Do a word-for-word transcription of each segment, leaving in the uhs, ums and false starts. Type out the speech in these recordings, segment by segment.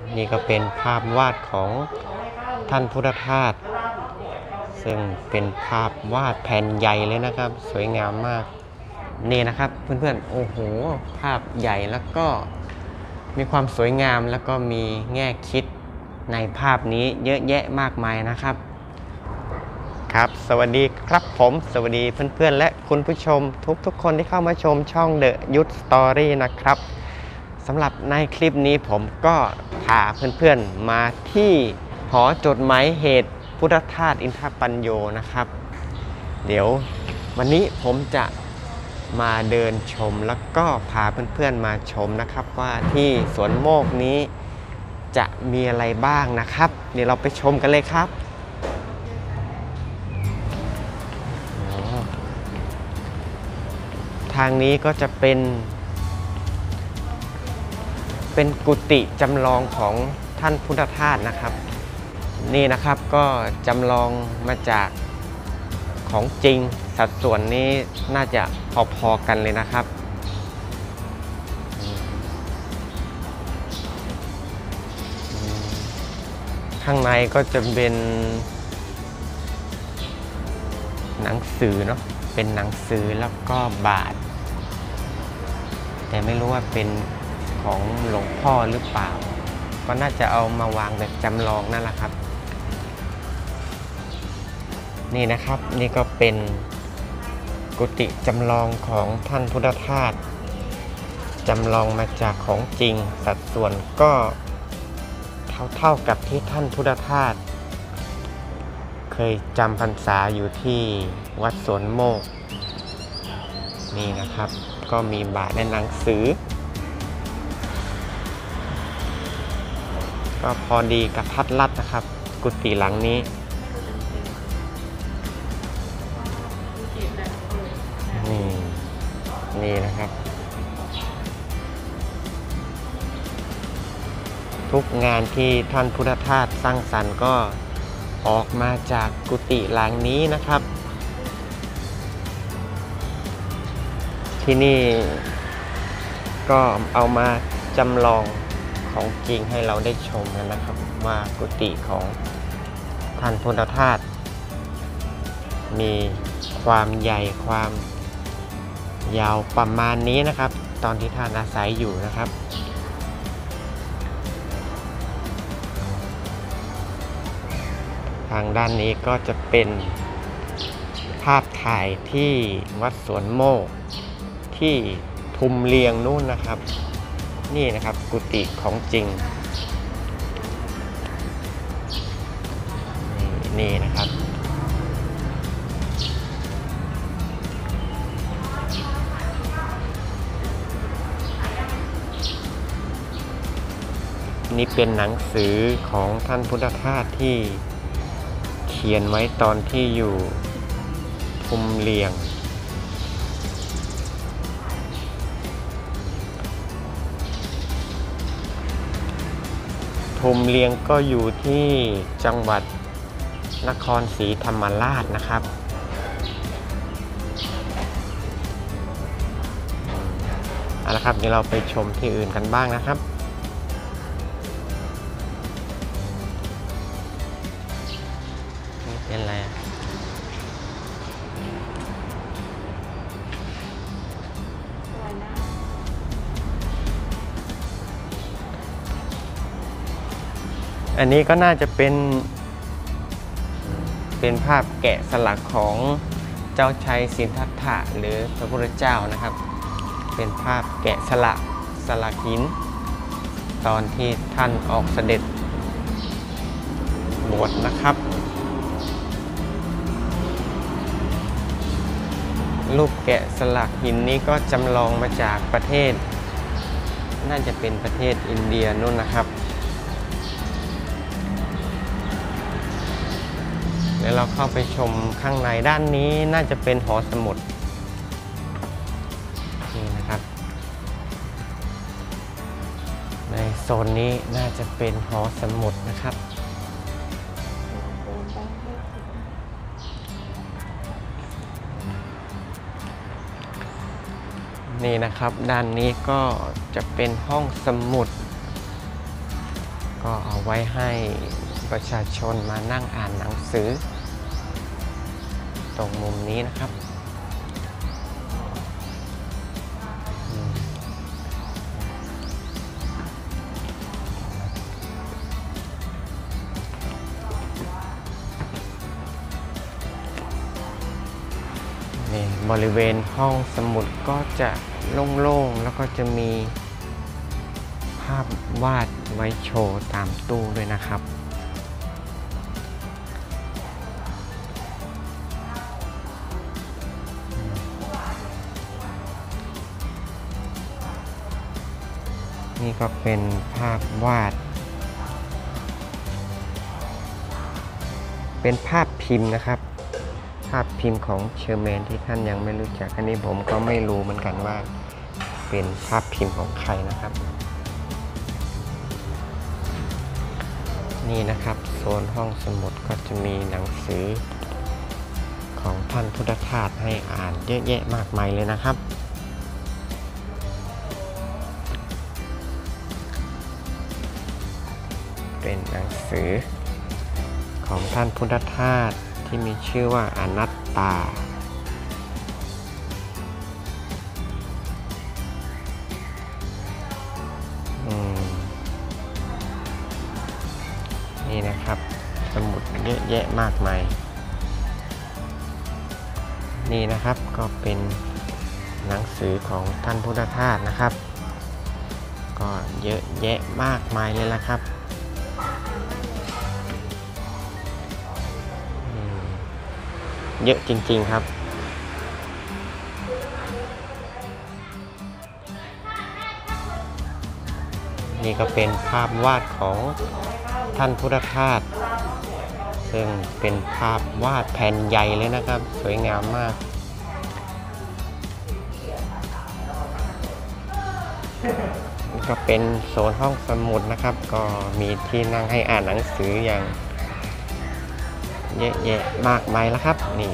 นี่ก็เป็นภาพวาดของท่านพุทธทาสซึ่งเป็นภาพวาดแผ่นใหญ่เลยนะครับ สวยงามมากนี่นะครับเพื่อนๆโอ้โหภาพใหญ่แล้วก็มีความสวยงามแล้วก็มีแง่คิดในภาพนี้เยอะแยะมากมายนะครับครับสวัสดีครับผมสวัสดีเพื่อนๆและคุณผู้ชมทุกๆคนที่เข้ามาชมช่องเดอะยุทธสตอรี่นะครับสำหรับในคลิปนี้ผมก็พาเพื่อนๆมาที่หอจดหมายเหตุพุทธทาสอินทปัญโยนะครับเดี๋ยววันนี้ผมจะมาเดินชมแล้วก็พาเพื่อนๆมาชมนะครับว่าที่สวนโมกนี้จะมีอะไรบ้างนะครับเดี๋ยวเราไปชมกันเลยครับทางนี้ก็จะเป็นเป็นกุฏิจำลองของท่านพุทธทาสนะครับนี่นะครับก็จำลองมาจากของจริงสัดส่วนนี้น่าจะพอๆกันเลยนะครับข้างในก็จะเป็นหนังสือเนาะเป็นหนังสือแล้วก็บาทแต่ไม่รู้ว่าเป็นของหลวงพ่อหรือเปล่าก็น่าจะเอามาวางแบบจำลองนั่นแหละครับนี่นะครับนี่ก็เป็นกุฏิจำลองของท่านพุทธทาสจำลองมาจากของจริงสัดส่วนก็เท่าเท่ากับที่ท่านพุทธทาสเคยจำพรรษาอยู่ที่วัดสวนโมกนี่นะครับก็มีบาทในหนังสือก็พอดีกับพัดลัดนะครับกุฏิหลังนี้นี่นี่นะครับทุกงานที่ท่านพุทธทาสสร้างสรรค์ก็ออกมาจากกุฏิหลังนี้นะครับที่นี่ก็เอามาจำลองของจริงให้เราได้ชมกันนะครับว่ากุฏิของท่านพุทธทาสมีความใหญ่ความยาวประมาณนี้นะครับตอนที่ท่านอาศัยอยู่นะครับทางด้านนี้ก็จะเป็นภาพถ่ายที่วัดสวนโมกที่ทุมเลียงนู่นนะครับนี่นะครับกุฏิของจริงนี่นะครับนี่เป็นหนังสือของท่านพุทธทาสที่เขียนไว้ตอนที่อยู่ทุมเลียงทุมเลียงก็อยู่ที่จังหวัดนครศรีธรรมราชนะครับเอาละครับเดี๋ยวเราไปชมที่อื่นกันบ้างนะครับเป็นอะไรอันนี้ก็น่าจะเป็นเป็นภาพแกะสลักของเจ้าชายสิทธัตถะหรือพระพุทธเจ้านะครับเป็นภาพแกะสลักสลักหินตอนที่ท่านออกเสด็จบวชนะครับรูปแกะสลักหินนี้ก็จำลองมาจากประเทศน่าจะเป็นประเทศอินเดียนู่นนะครับเดี๋ยวเราเข้าไปชมข้างในด้านนี้น่าจะเป็นหอสมุดนี่นะครับในโซนนี้น่าจะเป็นหอสมุดนะครับนี่นะครับด้านนี้ก็จะเป็นห้องสมุดก็เอาไว้ให้ประชาชนมานั่งอ่านหนังสือตรงมุมนี้นะครับนี่บริเวณห้องสมุดก็จะโล่งๆแล้วก็จะมีภาพวาดไว้โชว์ตามตู้ด้วยนะครับนี่ก็เป็นภาพวาดเป็นภาพพิมพ์นะครับภาพพิมพ์ของเชอร์แมนที่ท่านยังไม่รู้จักอันนี้ผมก็ไม่รู้เหมือนกันว่าเป็นภาพพิมพ์ของใครนะครับนี่นะครับโซนห้องสมุดก็จะมีหนังสือของท่านพุทธทาสให้อ่านเยอะแยะมากมายเลยนะครับเป็นหนังสือของท่านพุทธทาสที่มีชื่อว่าอนัตตานี่นะครับสมุดเยอะแยะมากมายนี่นะครับก็เป็นหนังสือของท่านพุทธทาสนะครับก็เยอะแยะมากมายเลยละครับเยอะจริงๆครับนี่ก็เป็นภาพวาดของท่านพุทธทาสซึ่งเป็นภาพวาดแผ่นใหญ่เลยนะครับสวยงามมากนี่ก็เป็นโซนห้องสมุดนะครับก็มีที่นั่งให้อ่านหนังสืออย่างเยอะแยะมากมายแล้วครับนี่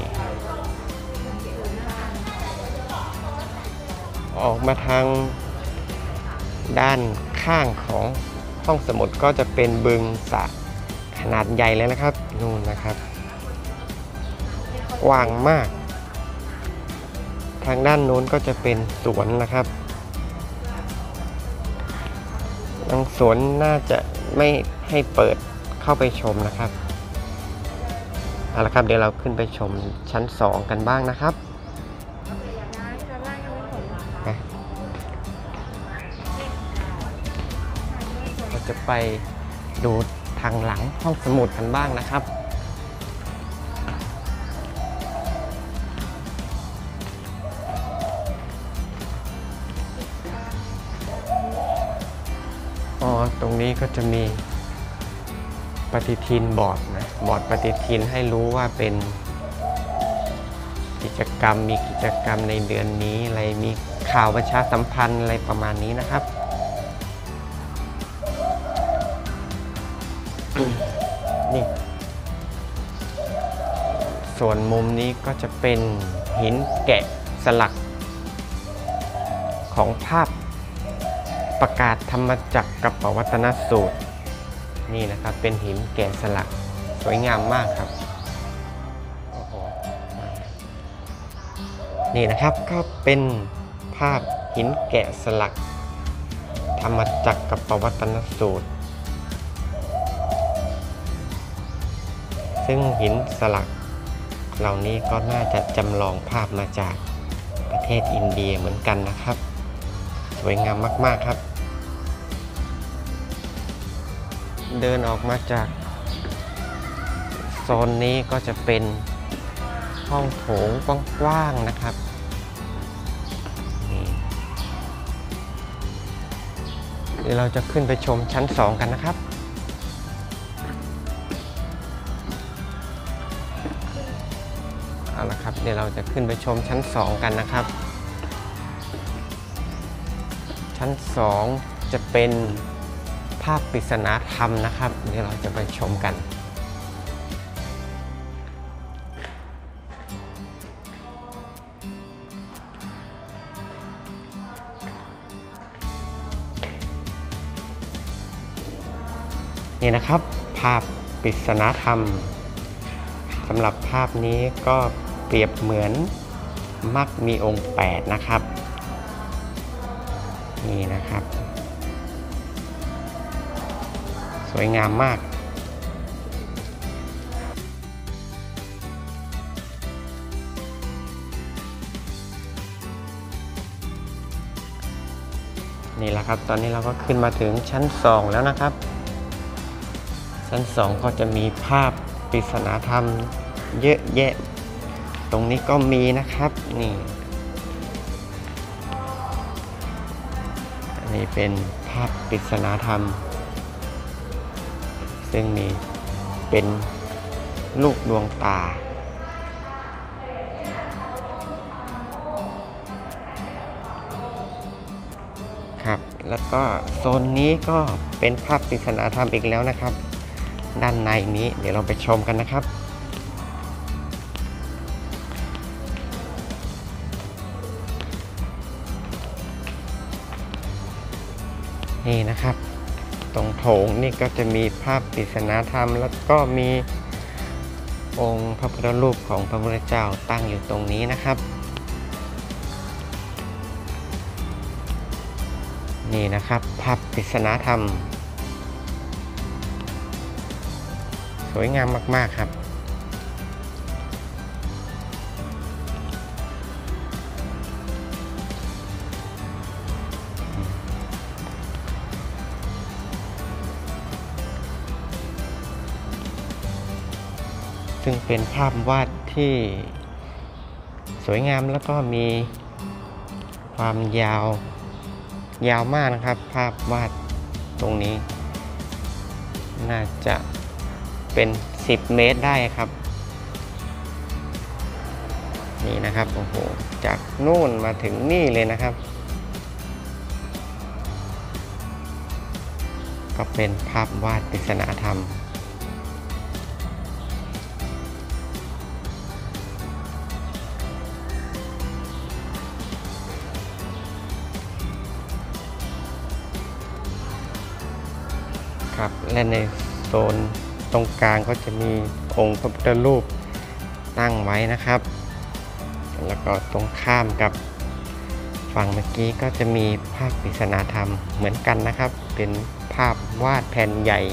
ออกมาทางด้านข้างของห้องสมุดก็จะเป็นบึงสระขนาดใหญ่เลยนะครับนู่นนะครับกว้างมากทางด้านโน้นก็จะเป็นสวนนะครับทางสวนน่าจะไม่ให้เปิดเข้าไปชมนะครับเอาละครับเดี๋ยวเราขึ้นไปชมชั้นสองกันบ้างนะครับเราจะไปดูทางหลังห้องสมุดกันบ้างนะครับอ๋อตรงนี้ก็จะมีปฏิทินบอร์ดนะบอร์ดปฏิทินให้รู้ว่าเป็นกิจกรรมมีกิจกรรมในเดือนนี้อะไรมีข่าวประชาสัมพันธ์อะไรประมาณนี้นะครับนี่ส่วนมุมนี้ก็จะเป็นหินแกะสลักของภาพประกาศธรรมจักรกับปวัตนสูตรนี่นะครับเป็นหินแกะสลักสวยงามมากครับโอ้โหนี่นะครับก็เป็นภาพหินแกะสลักธรรมจักรกับปวัตนสูตรซึ่งหินสลักเหล่านี้ก็น่าจะจำลองภาพมาจากประเทศอินเดียเหมือนกันนะครับสวยงามมากๆครับเดินออกมาจากโซนนี้ก็จะเป็นห้องโถงกว้างๆนะครับนี่เดี๋ยวเราจะขึ้นไปชมชั้นสองกันนะครับเอาละครับเดี๋ยวเราจะขึ้นไปชมชั้นสองกันนะครับชั้นสองจะเป็นภาพปริศนาธรรมนะครับเดี๋ยวเราจะไปชมกันนี่นะครับภาพปริศนาธรรมสำหรับภาพนี้ก็เปรียบเหมือนมรรคมีองค์แปดนะครับนี่นะครับสวยงามมากนี่แหละครับตอนนี้เราก็ขึ้นมาถึงชั้นสองแล้วนะครับชั้นสองก็จะมีภาพปริศนาธรรมเยอะแยะตรงนี้ก็มีนะครับนี่อันนี้เป็นภาพปริศนาธรรมซึ่งมีเป็นลูกดวงตาครับแล้วก็โซนนี้ก็เป็นภาพปริศนาธรรมอีกแล้วนะครับด้านในนี้เดี๋ยวเราไปชมกันนะครับนี่นะครับตรงโถงนี่ก็จะมีภาพปริศนาธรรมแล้วก็มีองค์พระพุทธรูปของพระพุทธเจ้าตั้งอยู่ตรงนี้นะครับนี่นะครับภาพปริศนาธรรมสวยงามมากๆครับซึ่งเป็นภาพวาดที่สวยงามแล้วก็มีความยาวยาวมากนะครับภาพวาดตรงนี้น่าจะเป็นสิบเมตรได้ครับนี่นะครับโอ้โหจากนู่นมาถึงนี่เลยนะครับก็เป็นภาพวาดปริศนาธรรมครับและในโซนตรงกลางก็จะมีองค์พระพุทธรูปตั้งไว้นะครับแล้วก็ตรงข้ามกับฝั่งเมื่อกี้ก็จะมีภาพปริศนาธรรมเหมือนกันนะครับเป็นภาพวาดแผ่นใหญ่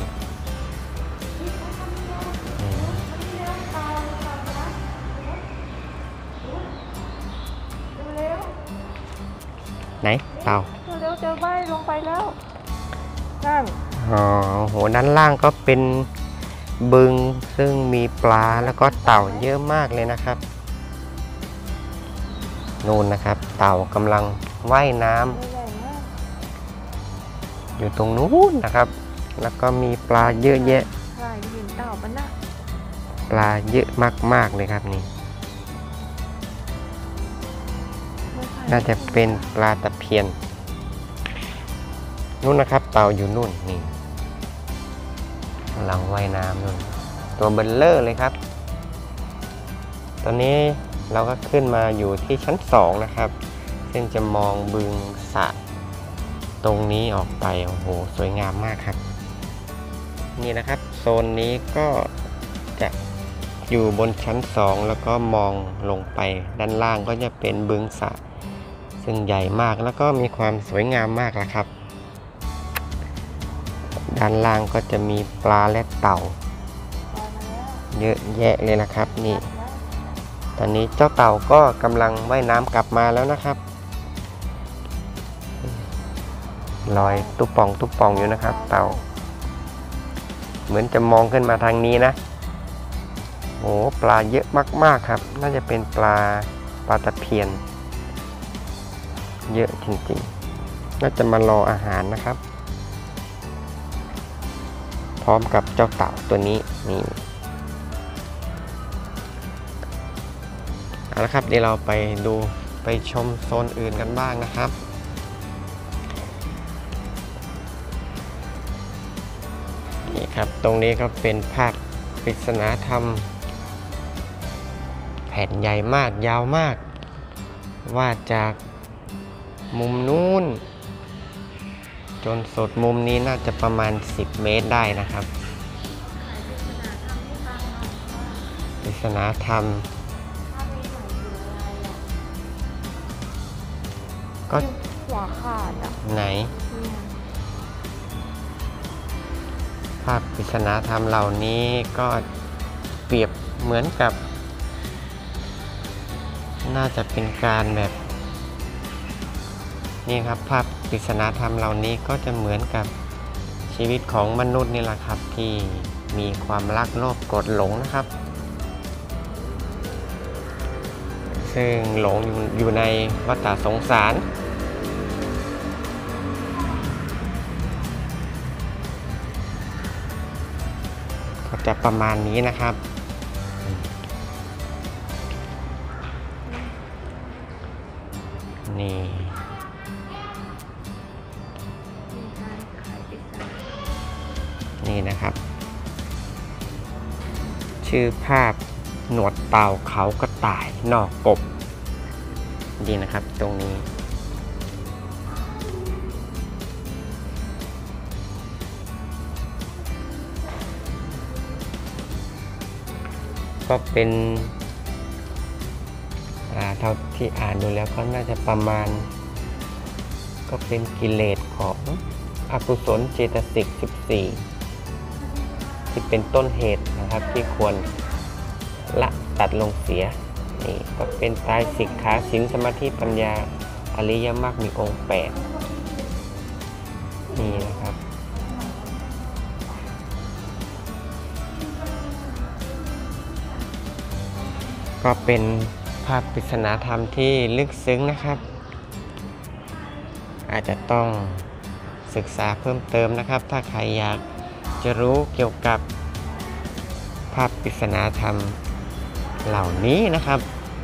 ไหนเต่าเร็วเจอใบลงไปแล้วนั่นอ๋อโหด้านล่างก็เป็นบึงซึ่งมีปลาแล้วก็เต่าเยอะมากเลยนะครับนู่นนะครับเต่ากำลังว่ายน้ำอยู่ตรงนู้นนะครับแล้วก็มีปลาเยอะแยะเต่าปะนะปลาเยอะมากๆเลยครับนี่น่าจะเป็นปลาตะเพียนนู่นนะครับเต่าอยู่นู่นนี่กำลังว่ายน้ำนู่นตัวเบลเลอร์เลยครับตอนนี้เราก็ขึ้นมาอยู่ที่ชั้นสองนะครับซึ่งจะมองบึงสระตรงนี้ออกไปโอ้โหสวยงามมากครับนี่นะครับโซนนี้ก็จะอยู่บนชั้นสองแล้วก็มองลงไปด้านล่างก็จะเป็นบึงสระซึ่งใหญ่มากแล้วก็มีความสวยงามมากนะครับด้านล่างก็จะมีปลาและเต่าเยอะแยะเลยนะครับนี่ตอนนี้เจ้าเต่าก็กำลังว่ายน้ำกลับมาแล้วนะครับลอยตุ๊บป่องตุ๊บป่องอยู่นะครับเต่าเหมือนจะมองขึ้นมาทางนี้นะโอ้ปลาเยอะมากๆครับน่าจะเป็นปลาปลาตะเพียนเยอะจริงๆน่าจะมารออาหารนะครับพร้อมกับเจ้าเต่าตัวนี้นี่เอาละครับเดี๋ยวเราไปดูไปชมโซนอื่นกันบ้างนะครับนี่ครับตรงนี้ก็เป็นภาพปริศนาธรรมแผ่นใหญ่มากยาวมากวาดจากมุมนู้นจนสุดมุมนี้น่าจะประมาณสิบเมตรได้นะครับปริศนาธรรมก็หัวขาดอ่ะไหน ภาพปริศนาธรรมเหล่านี้ก็เปรียบเหมือนกับ น่าจะเป็นการแบบ นี่ครับภาพปริศนาธรรมเหล่านี้ก็จะเหมือนกับชีวิตของมนุษย์นี่แหละครับที่มีความรักโลภโกรธหลงนะครับ ซึ่งหลงอยู่ในวัฏสงสารก็จะประมาณนี้นะครับนี่นี่นะครับ ชื่อภาพหนวดเต่าเขากระต่ายนอกกบดีนะครับตรงนี้ ก็เป็นเท่าที่อ่านดูแล้วก็น่าจะประมาณ ก็เป็นกิเลสของอกุศลเจตสิกสิบสี่ที่เป็นต้นเหตุนะครับที่ควรละตัดลงเสียนี่ก็เป็นตายสิกขาศีลสมาธิปัญญาอริยมรรคมีองค์แปดนี่นะครับก็เป็นภาพปริศนาธรรมที่ลึกซึ้งนะครับอาจจะต้องศึกษาเพิ่มเติมนะครับถ้าใครอยากจะรู้เกี่ยวกับภาพปริศนาธรรมเหล่านี้นะครับ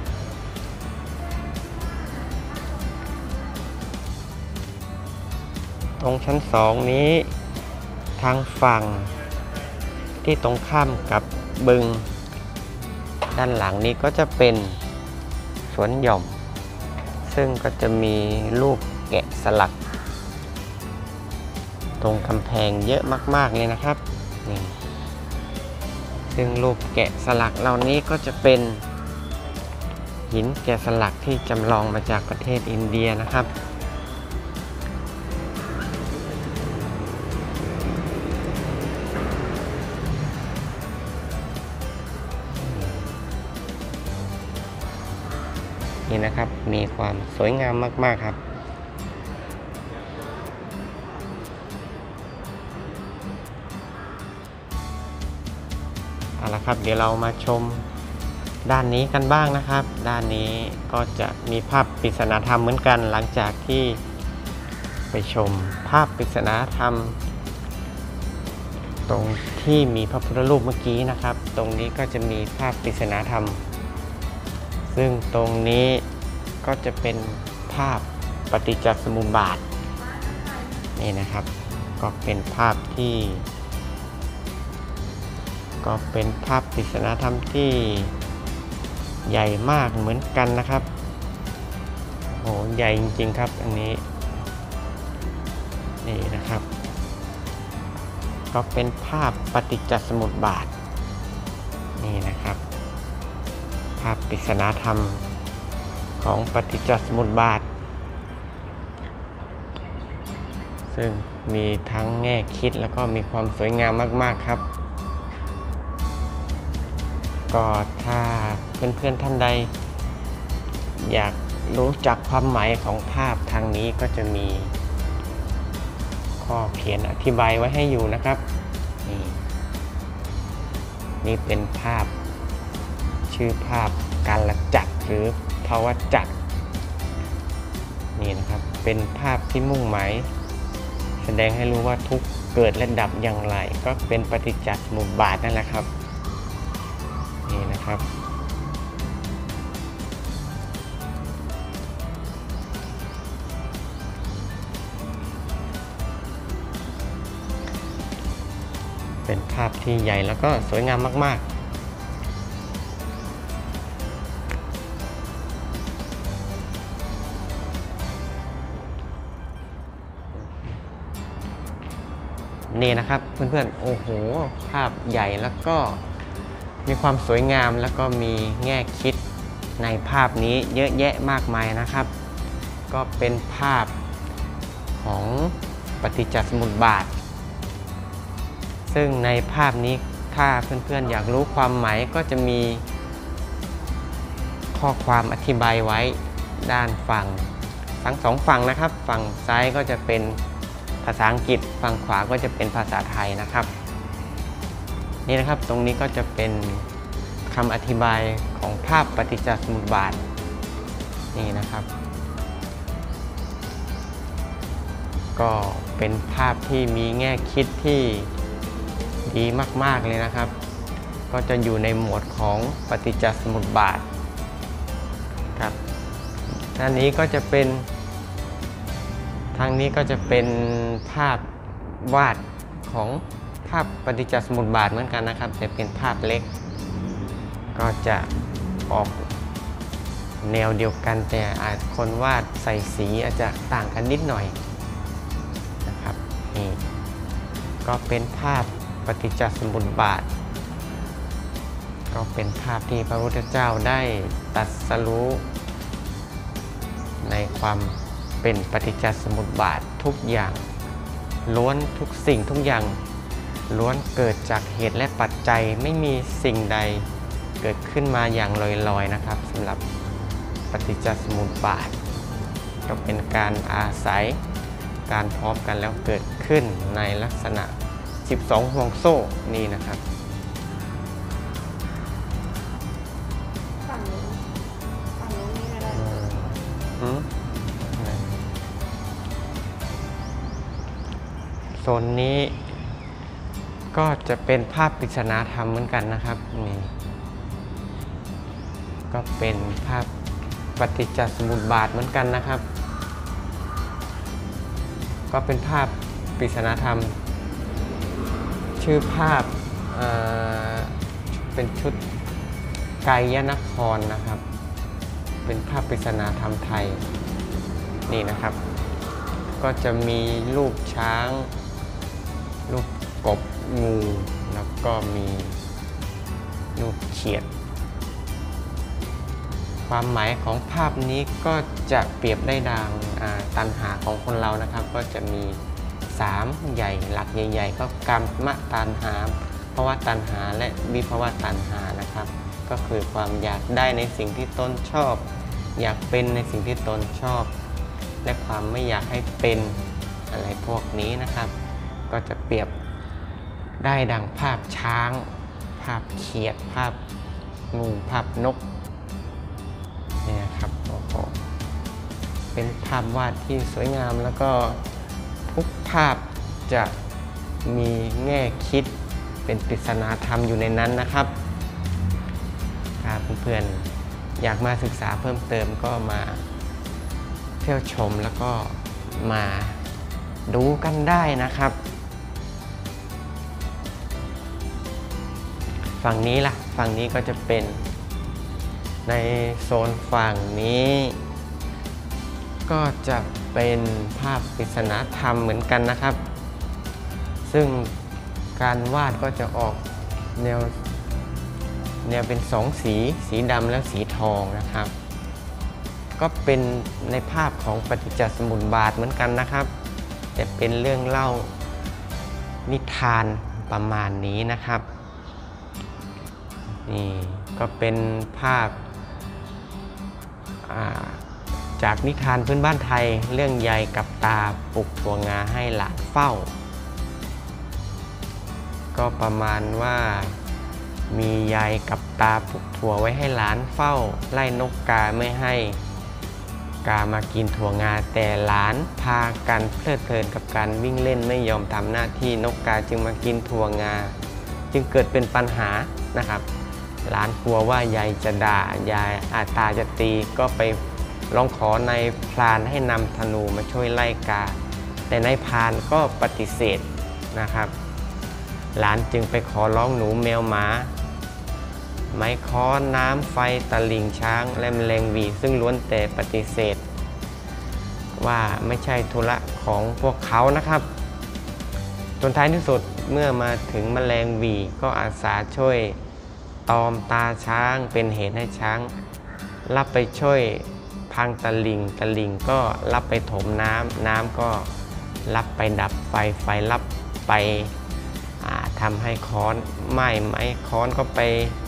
ตรงชั้นสองนี้ทางฝั่งที่ตรงข้ามกับบึงด้านหลังนี้ก็จะเป็นสวนหย่อมซึ่งก็จะมีรูปแกะสลักตรงกำแพงเยอะมากๆเลยนะครับนี่ซึ่งรูปแกะสลักเหล่านี้ก็จะเป็นหินแกะสลักที่จำลองมาจากประเทศอินเดียนะครับนี่นะครับมีความสวยงามมากๆครับเอาละครับเดี๋ยวเรามาชมด้านนี้กันบ้างนะครับด้านนี้ก็จะมีภาพปริศนาธรรมเหมือนกันหลังจากที่ไปชมภาพปริศนาธรรมตรงที่มีพระพุทธรูปเมื่อกี้นะครับตรงนี้ก็จะมีภาพปริศนาธรรมซึ่งตรงนี้ก็จะเป็นภาพปฏิจจสมุปบาทนี่นะครับก็เป็นภาพที่ก็เป็นภาพปริศนาธรรมที่ใหญ่มากเหมือนกันนะครับโหใหญ่จริงๆครับอันนี้นี่นะครับก็เป็นภาพปฏิจจสมุปบาทนี่นะครับภาพปริศนาธรรมของปฏิจจสมุปบาทซึ่งมีทั้งแง่คิดแล้วก็มีความสวยงามมากๆครับก็ถ้าเพื่อนๆท่านใดอยากรู้จักความหมายของภาพทางนี้ก็จะมีข้อเขียนอธิบายไว้ให้อยู่นะครับนี่นี่เป็นภาพชื่อภาพการละจักรหรือภาวะจักรนี่นะครับเป็นภาพที่มุ่งหมายแสดงให้รู้ว่าทุกข์เกิดและดับอย่างไรก็เป็นปฏิจจสมุปบาทนั่นแหละครับนี่นะครับเป็นภาพที่ใหญ่แล้วก็สวยงามมากๆนี่นะครับเพื่อนๆโอ้โหภาพใหญ่แล้วก็มีความสวยงามแล้วก็มีแง่คิดในภาพนี้เยอะแยะมากมายนะครับก็เป็นภาพของปฏิจจสมุปบาทซึ่งในภาพนี้ถ้าเพื่อนๆอยากรู้ความหมายก็จะมีข้อความอธิบายไว้ด้านฝั่งทั้งสองฝั่งนะครับฝั่งซ้ายก็จะเป็นภาษาอังกฤษฝั่งขวาก็จะเป็นภาษาไทยนะครับนี่นะครับตรงนี้ก็จะเป็นคำอธิบายของภาพปฏิจจสมุปบาทนี่นะครับก็เป็นภาพที่มีแง่คิดที่ดีมากๆเลยนะครับก็จะอยู่ในหมวดของปฏิจจสมุปบาทครับด้านนี้ก็จะเป็นทางนี้ก็จะเป็นภาพวาดของภาพปฏิจจสมุปบาทเหมือนกันนะครับแต่เป็นภาพเล็กก็จะออกแนวเดียวกันแต่อาจคนวาดใส่สีอาจจะต่างกันนิดหน่อยนะครับนี่ก็เป็นภาพปฏิจจสมุปบาทก็เป็นภาพที่พระพุทธเจ้าได้ตรัสรู้ในความเป็นปฏิจจสมุปบาททุกอย่างล้วนทุกสิ่งทุกอย่างล้วนเกิดจากเหตุและปัจจัยไม่มีสิ่งใดเกิดขึ้นมาอย่างลอยๆนะครับสำหรับปฏิจจสมุปบาทก็เป็นการอาศัยการพร้อมกันแล้วเกิดขึ้นในลักษณะสิบสองห่วงโซ่นี่นะครับฝั่งนู้นฝั่งนู้นนี่อะไรอืมโซนนี้ก็จะเป็นภาพปริศนาธรรมเหมือนกันนะครับนี่ก็เป็นภาพปฏิจจสมุปบาทเหมือนกันนะครับก็เป็นภาพปริศนาธรรมชื่อภาพเอ่อเป็นชุดไกยนครนะครับเป็นภาพปริศนาธรรมไทยนี่นะครับก็จะมีรูปช้างรูปกบงูแล้วก็มีรูปเขียดความหมายของภาพนี้ก็จะเปรียบได้ดังตัณหาของคนเรานะครับก็จะมีสามใหญ่หลักใหญ่ๆก็กรรมตัณหาภวตัณหาและวิภวตัณหานะครับก็คือความอยากได้ในสิ่งที่ตนชอบอยากเป็นในสิ่งที่ตนชอบและความไม่อยากให้เป็นอะไรพวกนี้นะครับก็จะเปรียบได้ดังภาพช้างภาพเขียดภาพงูภาพนกเนี่ยครับโอ้โหเป็นภาพวาดที่สวยงามแล้วก็ทุกภาพจะมีแง่คิดเป็นปริศนาธรรมอยู่ในนั้นนะครับถ้าเพื่อนๆอยากมาศึกษาเพิ่มเติมก็มาเที่ยวชมแล้วก็มาดูกันได้นะครับฝั่งนี้ล่ะฝั่งนี้ก็จะเป็นในโซนฝั่งนี้ก็จะเป็นภาพปริศนาธรรมเหมือนกันนะครับซึ่งการวาดก็จะออกแนวแนวเป็นสองสีสีดำและสีทองนะครับก็เป็นในภาพของปฏิจจสมุปบาทเหมือนกันนะครับแต่เป็นเรื่องเล่านิทานประมาณนี้นะครับนี่ก็เป็นภาพจากนิทานพื้นบ้านไทยเรื่องยายกับตาปลูกถั่วงาให้หลานเฝ้าก็ประมาณว่ามียายกับตาปลูกถั่วไว้ให้หลานเฝ้าไล่นกกาไม่ให้กามากินถั่วงาแต่หลานพากันเพลิดเพลินกับการวิ่งเล่นไม่ยอมทำหน้าที่นกกาจึงมากินถั่วงาจึงเกิดเป็นปัญหานะครับหลานกลัวว่ายายจะด่ายายอาตาจะตีก็ไปร้องขอนายพรานให้นำธนูมาช่วยไล่กาแต่นายพรานก็ปฏิเสธนะครับหลานจึงไปขอร้องหนูแมวหมาไม้ค้อนน้ำไฟตะลิงช้างและแมลงวีซึ่งล้วนแต่ปฏิเสธว่าไม่ใช่ธุระของพวกเขานะครับจนท้ายที่สุดเมื่อมาถึงแมลงหวี่ก็อาสาช่วยตอมตาช้างเป็นเหตุให้ช้างรับไปช่วยพังตะลิงตะลิงก็รับไปถมน้ำน้ำก็รับไปดับไฟไฟรับไปทำให้ค้อนไหม้ไหมค้อนก็ไป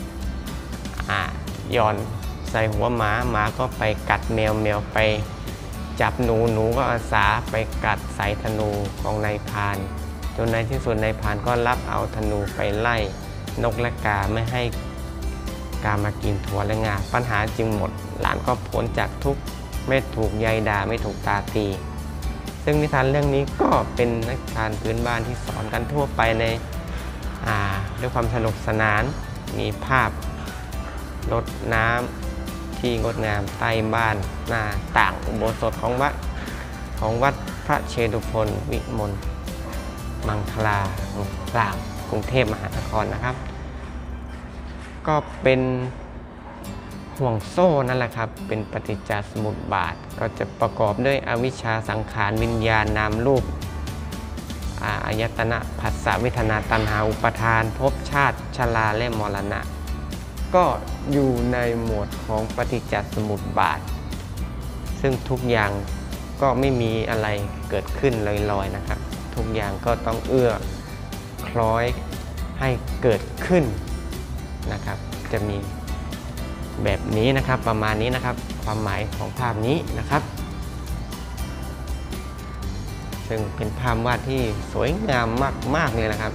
หย่อนใส่หัวหมาหมาก็ไปกัดแมวแมวไปจับหนูหนูก็อาสาไปกัดสายธนูของนายพรานจนในที่สุดนายพรานก็รับเอาธนูไปไล่นกและกาไม่ให้กามากินถั่วและงาปัญหาจึงหมดหลานก็พ้นจากทุกข์ไม่ถูกยายด่าไม่ถูกตาตีซึ่งนิทานเรื่องนี้ก็เป็นนิทานพื้นบ้านที่สอนกันทั่วไปในด้วยความสนุกสนานมีภาพรดน้ำที่งดงามใต้บ้านหน้าต่างอุโบสถของวัดของวัดพระเชตุพนวิมลมังคลากลางกรุงเทพมหานครนะครับก็เป็นห่วงโซ่นั่นแหละครับเป็นปฏิจจสมุปบาทก็จะประกอบด้วยอวิชชาสังขารวิญญาณนามรูปอายตนะผัสสะเวทนาตัณหาอุปาทานภพชาติชราและมรณะก็อยู่ในหมวดของปฏิจจสมุปบาทซึ่งทุกอย่างก็ไม่มีอะไรเกิดขึ้นลอยๆนะครับทุกอย่างก็ต้องเอื้อคล้อยให้เกิดขึ้นนะครับจะมีแบบนี้นะครับประมาณนี้นะครับความหมายของภาพนี้นะครับซึ่งเป็นภาพวาดที่สวยงามมากๆเลยนะครับ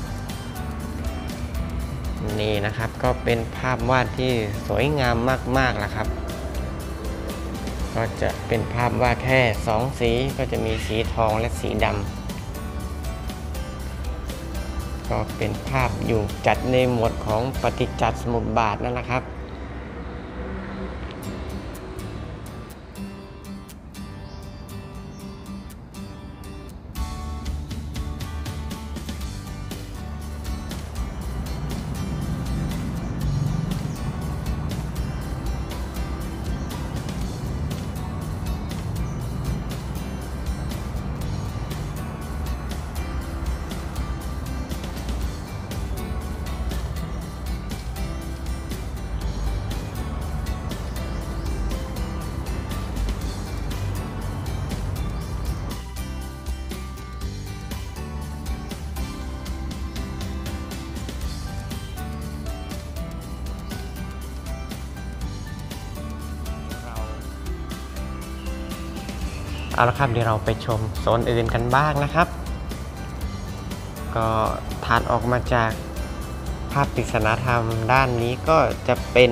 นี่นะครับก็เป็นภาพวาดที่สวยงามมากๆแล้วครับก็จะเป็นภาพวาดแค่สองสีก็จะมีสีทองและสีดำก็เป็นภาพอยู่จัดในหมวดของปฏิจจสมุปบาทนั่นแหละครับเอาละครับเดี๋ยวเราไปชมโซนอื่นกันบ้างนะครับก็ถัดออกมาจากภาพปริศนาธรรมด้านนี้ก็จะเป็น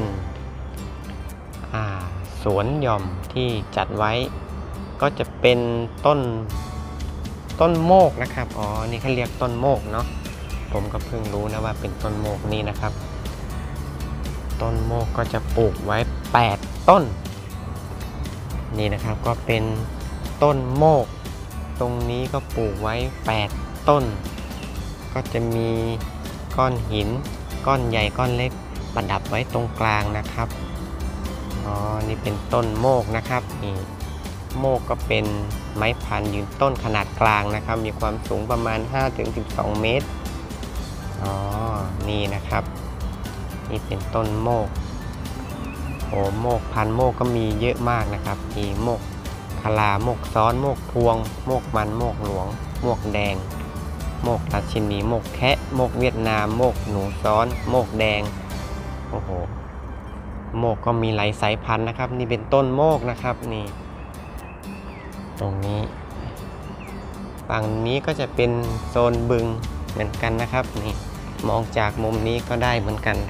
สวนหย่อมที่จัดไว้ก็จะเป็นต้นต้นโมกนะครับอ๋อนี่เขาเรียกต้นโมกเนาะผมก็เพิ่งรู้นะว่าเป็นต้นโมกนี่นะครับต้นโมกก็จะปลูกไว้แปดต้นนี่นะครับก็เป็นต้นโมกตรงนี้ก็ปลูกไว้แปดต้นก็จะมีก้อนหินก้อนใหญ่ก้อนเล็กประดับไว้ตรงกลางนะครับอ๋อนี่เป็นต้นโมกนะครับนี่โมกก็เป็นไม้พันธุ์ยืนต้นขนาดกลางนะครับมีความสูงประมาณ ห้าถึงสิบสอง เมตรอ๋อนี่นะครับนี่เป็นต้นโมกโอ้โมกพันธุ์โมกก็มีเยอะมากนะครับมีโมกคลาโมกซ้อนโมกพวงโมกมันโมกหลวงโมกแดงโมกราชินีโมกแคะโมกเวียดนามโมกหนูซ้อนโมกแดงโอ้โหโมกก็มีหลายสายพันธุ์นะครับนี่เป็นต้นโมกนะครับนี่ตรงนี้ฝั่งนี้ก็จะเป็นโซนบึงเหมือนกันนะครับนี่มองจากมุมนี้ก็ได้เหมือนกัน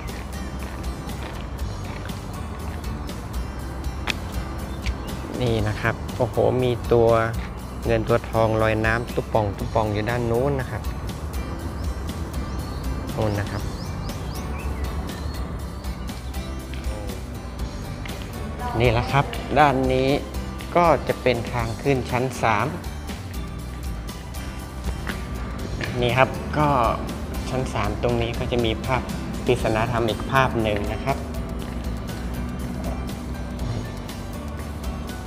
นี่นะครับโอ้โหมีตัวเงินตัวทองลอยน้ำตุ๊บป่องตุ๊บป่องอยู่ด้านโน้นนะครับโน้นนะครับนี่แหละครับด้านนี้ก็จะเป็นทางขึ้นชั้นสามนี่ครับก็ชั้นสามตรงนี้ก็จะมีภาพปริศนาธรรมอีกภาพหนึ่งนะครับ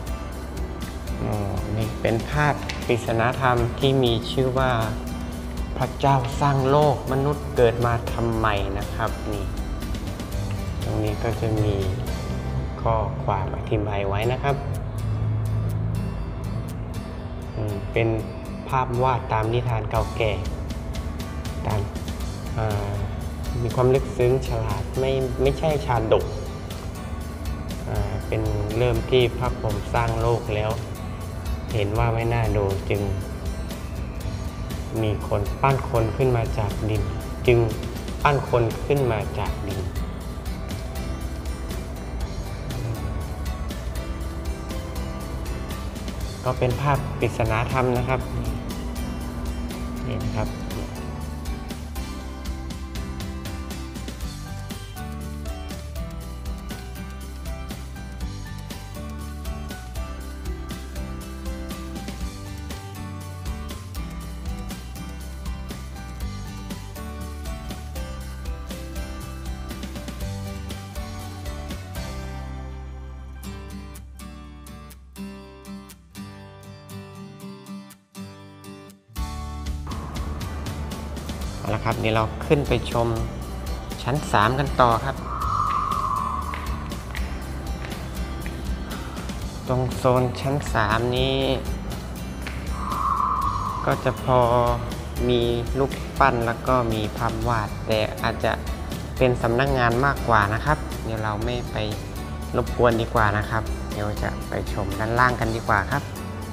นี่เป็นภาพปริศนาธรรมที่มีชื่อว่าปพระเจ้าสร้างโลกมนุษย์เกิดมาทำไมนะครับนี่ตรงนี้ก็จะมีข้อความอธิบายไว้นะครับเป็นภาพวาดตามนิทานเก่าแก่ตามมีความลึกซึ้งฉลาดไม่ไม่ใช่ชาดกเป็นเริ่มที่พระพรหมสร้างโลกแล้วเห็นว่าไม่น่าดูจึงมีคนปั้นคนขึ้นมาจากดินจึงปั้นคนขึ้นมาจากดินก็เป็นภาพปริศนาธรรมนะครับนี่นะครับเอาละครับเดี๋ยวเราขึ้นไปชมชั้นสามกันต่อครับตรงโซนชั้นสามนี้ก็จะพอมีรูปปั้นแล้วก็มีภาพวาดแต่อาจจะเป็นสำนักงานมากกว่านะครับเดี๋ยวเราไม่ไปรบกวนดีกว่านะครับเดี๋ยวจะไปชมด้านล่างกันดีกว่าครับ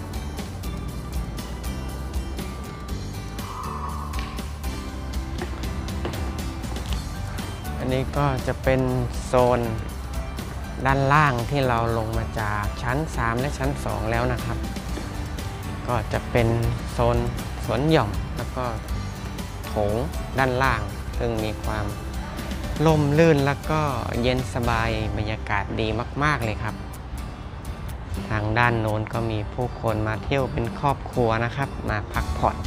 อันนี้ก็จะเป็นโซนด้านล่างที่เราลงมาจากชั้นสามและชั้นสองแล้วนะครับก็จะเป็นโซนสวนหย่อมแล้วก็โถงด้านล่างซึ่งมีความร่มรื่นแล้วก็เย็นสบายบรรยากาศดีมากๆเลยครับทางด้านโน้นก็มีผู้คนมาเที่ยวเป็นครอบครัวนะครับมาพักผ่อน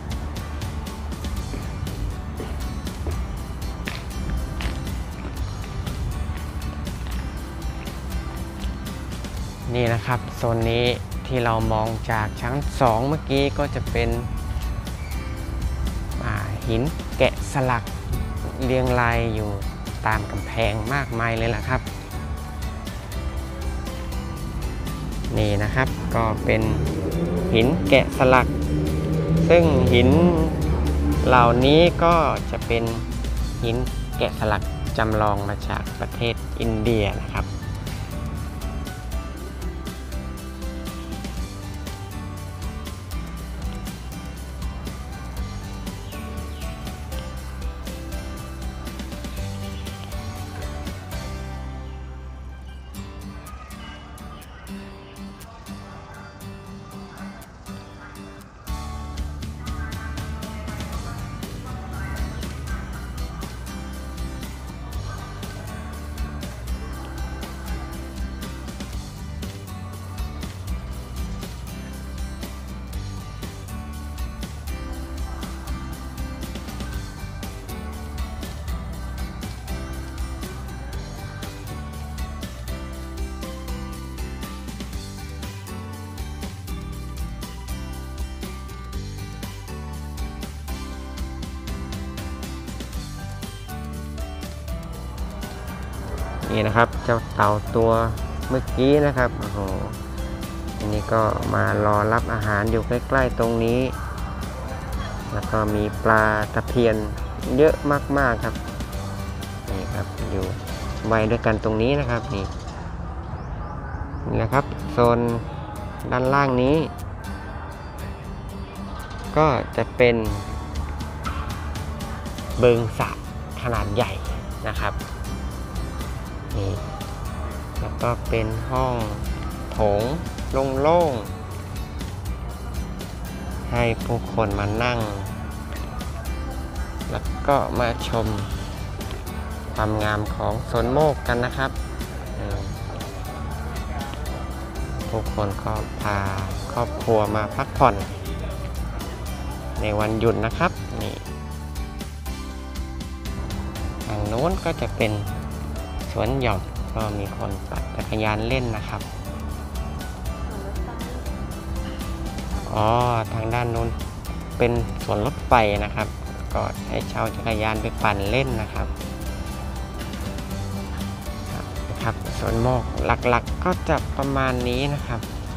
นี่นะครับโซนนี้ที่เรามองจากชั้นสองเมื่อกี้ก็จะเป็นหินแกะสลักเรียงรายอยู่ตามกำแพงมากมายเลยล่ะครับนี่นะครับก็เป็นหินแกะสลักซึ่งหินเหล่านี้ก็จะเป็นหินแกะสลักจำลองมาจากประเทศอินเดียนะครับนี่นะครับเจ้าเต่าตัวเมื่อกี้นะครับโอ้โหอันนี้ก็มารอรับอาหารอยู่ใกล้ๆตรงนี้แล้วก็มีปลาตะเพียนเยอะมากๆครับนี่ครับอยู่ไว้ด้วยกันตรงนี้นะครับนี่นี่นะครับโซนด้านล่างนี้ก็จะเป็นเบิงสระขนาดใหญ่นะครับนี่แล้วก็เป็นห้องโถงโล่งๆให้ผู้คนมานั่งแล้วก็มาชมความงามของสวนโมกกันนะครับผู้คนก็พาครอบครัวมาพักผ่อนในวันหยุดนะครับนี่ทางโน้นก็จะเป็นสวนหย่อมก็มีคนปั่นจักรยานเล่นนะครับอ๋อทางด้านโน้นเป็นสวนรถไฟนะครับก็ให้เช่าจักรยานไปปั่นเล่นนะครับนะครับส่วนโมกหลักๆก็จะประมาณนี้นะครับ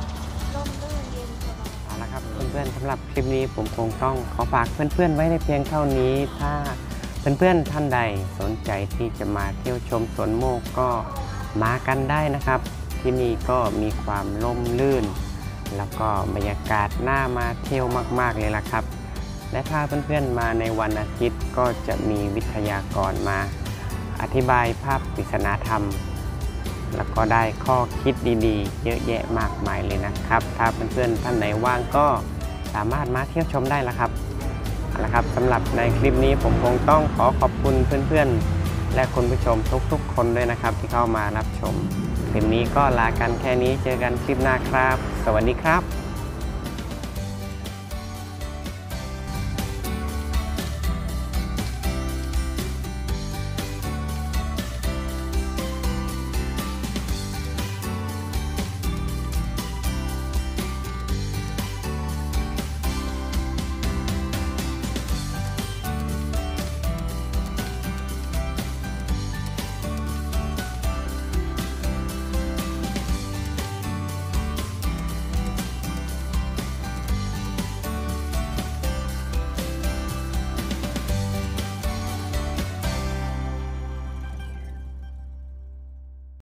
เอาละครับเพื่อนๆสำหรับคลิปนี้ผมคงต้องขอฝากเพื่อนๆไว้ในเพียงเท่านี้ถ้าเพื่อนๆท่านใดสนใจที่จะมาเที่ยวชมสวนโมกก็มากันได้นะครับที่นี่ก็มีความร่มรื่นแล้วก็บรรยากาศน่ามาเที่ยวมากๆเลยล่ะครับและถ้าเพื่อนๆมาในวันอาทิตย์ก็จะมีวิทยากรมาอธิบายภาพปริศนาธรรมแล้วก็ได้ข้อคิดดีๆเยอะแยะมากมายเลยนะครับถ้าเพื่อนๆท่านไหนว่างก็สามารถมาเที่ยวชมได้ละครับเอาละครับสำหรับในคลิปนี้ผมคงต้องขอขอบคุณเพื่อนๆและคุณผู้ชมทุกๆคนด้วยนะครับที่เข้ามารับชมคลิปนี้ก็ลากันแค่นี้เจอกันคลิปหน้าครับสวัสดีครับ